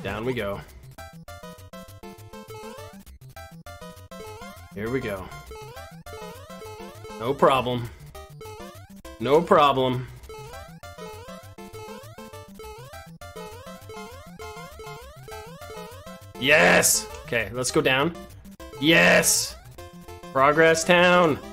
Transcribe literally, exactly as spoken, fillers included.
Down we go. Here we go. No problem. No problem. Yes! Okay, let's go down. Yes! Progress town!